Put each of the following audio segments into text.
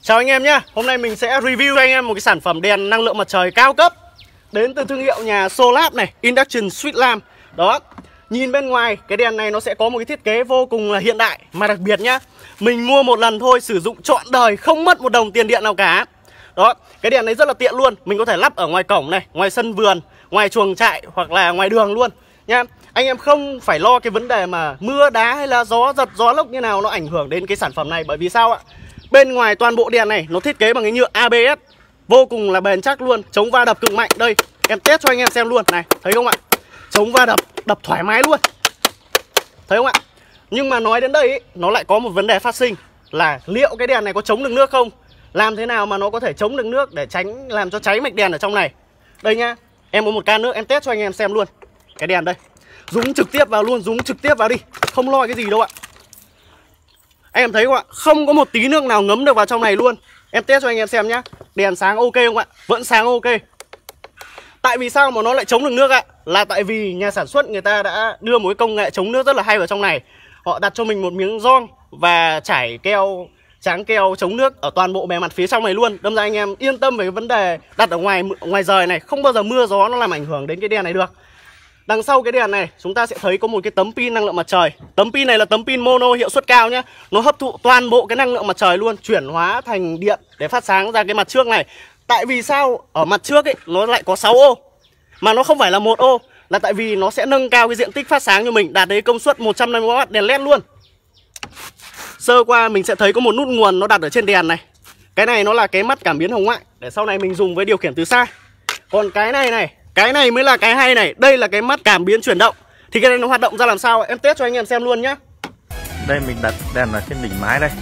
Chào anh em nhé. Hôm nay mình sẽ review cho anh em một cái sản phẩm đèn năng lượng mặt trời cao cấp đến từ thương hiệu nhà Solab này, Induction Street Lamp. Đó, nhìn bên ngoài cái đèn này nó sẽ có một cái thiết kế vô cùng là hiện đại. Mà đặc biệt nhá, mình mua một lần thôi, sử dụng trọn đời, không mất một đồng tiền điện nào cả. Đó, cái đèn này rất là tiện luôn. Mình có thể lắp ở ngoài cổng này, ngoài sân vườn, ngoài chuồng trại hoặc là ngoài đường luôn nha. Anh em không phải lo cái vấn đề mà mưa đá hay là gió giật, gió lốc như nào nó ảnh hưởng đến cái sản phẩm này. Bởi vì sao ạ? Bên ngoài toàn bộ đèn này nó thiết kế bằng cái nhựa ABS vô cùng là bền chắc luôn, chống va đập cực mạnh. Đây, em test cho anh em xem luôn này, thấy không ạ? Chống va đập, đập thoải mái luôn, thấy không ạ? Nhưng mà nói đến đây ý, nó lại có một vấn đề phát sinh là liệu cái đèn này có chống được nước không? Làm thế nào mà nó có thể chống được nước để tránh làm cho cháy mạch đèn ở trong này? Đây nhá, em có một can nước, em test cho anh em xem luôn. Cái đèn đây, dúng trực tiếp vào luôn, dúng trực tiếp vào đi, không lo cái gì đâu ạ. Anh em thấy không ạ? Không có một tí nước nào ngấm được vào trong này luôn. Em test cho anh em xem nhá. Đèn sáng ok không ạ? Vẫn sáng ok. Tại vì sao mà nó lại chống được nước ạ? Là tại vì nhà sản xuất người ta đã đưa một cái công nghệ chống nước rất là hay vào trong này. Họ đặt cho mình một miếng gioăng và trải keo, tráng keo chống nước ở toàn bộ bề mặt phía trong này luôn. Đâm ra anh em yên tâm về cái vấn đề đặt ở ngoài rời này, không bao giờ mưa gió nó làm ảnh hưởng đến cái đèn này được. Đằng sau cái đèn này chúng ta sẽ thấy có một cái tấm pin năng lượng mặt trời. Tấm pin này là tấm pin mono hiệu suất cao nhé. Nó hấp thụ toàn bộ cái năng lượng mặt trời luôn, chuyển hóa thành điện để phát sáng ra cái mặt trước này. Tại vì sao ở mặt trước ấy nó lại có 6 ô mà nó không phải là 1 ô? Là tại vì nó sẽ nâng cao cái diện tích phát sáng cho mình, đạt đến công suất 150W đèn LED luôn. Sơ qua mình sẽ thấy có một nút nguồn nó đặt ở trên đèn này. Cái này nó là cái mắt cảm biến hồng ngoại để sau này mình dùng với điều khiển từ xa. Còn cái này cái này mới là cái hay này. Đây là cái mắt cảm biến chuyển động. Thì cái này nó hoạt động ra làm sao? Em test cho anh em xem luôn nhá. Đây mình đặt đèn ở trên đỉnh mái đây.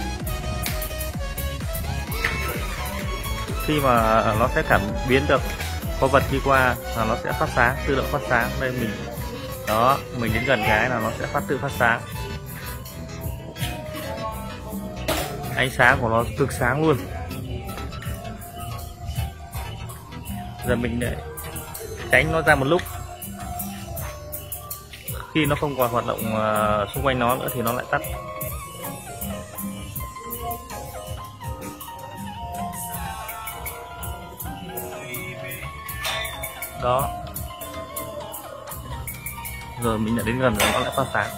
Khi mà nó sẽ cảm biến được có vật đi qua là nó sẽ phát sáng, tự động phát sáng. Đây mình đó, mình đến gần cái là nó sẽ tự phát sáng. Ánh sáng của nó cực sáng luôn. Giờ mình để tránh nó ra một lúc. Khi nó không còn hoạt động xung quanh nó nữa thì nó lại tắt. Đó. Rồi mình đã đến gần rồi nó lại phát sáng.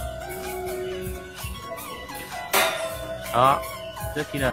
Đó, rất chi là.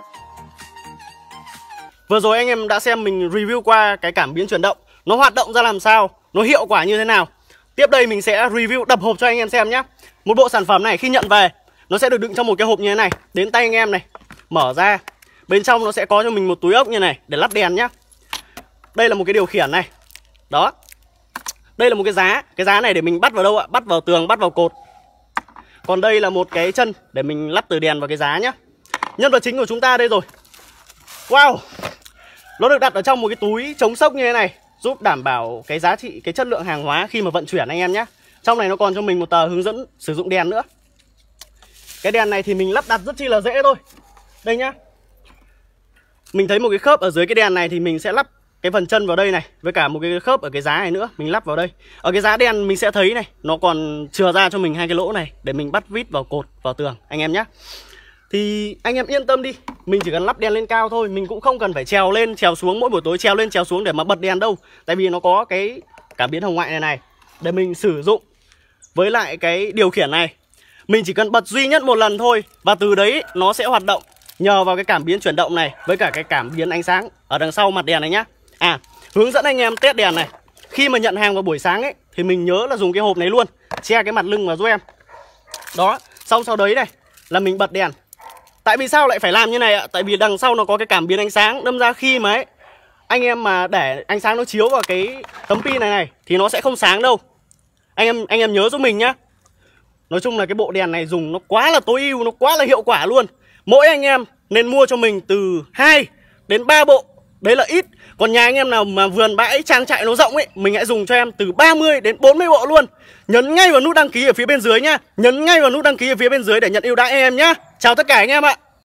Vừa rồi anh em đã xem mình review qua cái cảm biến chuyển động, nó hoạt động ra làm sao, nó hiệu quả như thế nào. Tiếp đây mình sẽ review đập hộp cho anh em xem nhé. Một bộ sản phẩm này khi nhận về nó sẽ được đựng trong một cái hộp như thế này, đến tay anh em này. Mở ra, bên trong nó sẽ có cho mình một túi ốc như này để lắp đèn nhá. Đây là một cái điều khiển này. Đó. Đây là một cái giá. Cái giá này để mình bắt vào đâu ạ? Bắt vào tường, bắt vào cột. Còn đây là một cái chân để mình lắp từ đèn vào cái giá nhá. Nhân vật chính của chúng ta đây rồi. Wow. Nó được đặt ở trong một cái túi chống xốc như thế này, giúp đảm bảo cái giá trị, cái chất lượng hàng hóa khi mà vận chuyển anh em nhé. Trong này nó còn cho mình một tờ hướng dẫn sử dụng đèn nữa. Cái đèn này thì mình lắp đặt rất chi là dễ thôi. Đây nhá. Mình thấy một cái khớp ở dưới cái đèn này thì mình sẽ lắp cái phần chân vào đây này, với cả một cái khớp ở cái giá này nữa, mình lắp vào đây. Ở cái giá đèn mình sẽ thấy này, nó còn chừa ra cho mình hai cái lỗ này để mình bắt vít vào cột, vào tường anh em nhé. Thì anh em yên tâm đi, mình chỉ cần lắp đèn lên cao thôi, mình cũng không cần phải trèo lên trèo xuống mỗi buổi tối, trèo lên trèo xuống để mà bật đèn đâu. Tại vì nó có cái cảm biến hồng ngoại này để mình sử dụng. Với lại cái điều khiển này, mình chỉ cần bật duy nhất một lần thôi, và từ đấy nó sẽ hoạt động nhờ vào cái cảm biến chuyển động này, với cả cái cảm biến ánh sáng ở đằng sau mặt đèn này nhá. Hướng dẫn anh em test đèn này. Khi mà nhận hàng vào buổi sáng ấy thì mình nhớ là dùng cái hộp này luôn, che cái mặt lưng vào giúp em. Đó, xong sau đấy này là mình bật đèn. Tại vì sao lại phải làm như này ạ? Tại vì đằng sau nó có cái cảm biến ánh sáng, đâm ra khi mà ấy, anh em mà để ánh sáng nó chiếu vào cái tấm pin này thì nó sẽ không sáng đâu. Anh em nhớ giúp mình nhá. Nói chung là cái bộ đèn này dùng nó quá là tối ưu, nó quá là hiệu quả luôn. Mỗi anh em nên mua cho mình từ 2 đến 3 bộ. Đấy là ít. Còn nhà anh em nào mà vườn bãi trang trại nó rộng ấy, mình hãy dùng cho em từ 30 đến 40 bộ luôn. Nhấn ngay vào nút đăng ký ở phía bên dưới nhá. Nhấn ngay vào nút đăng ký ở phía bên dưới để nhận ưu đãi em nhá. Chào tất cả anh em ạ.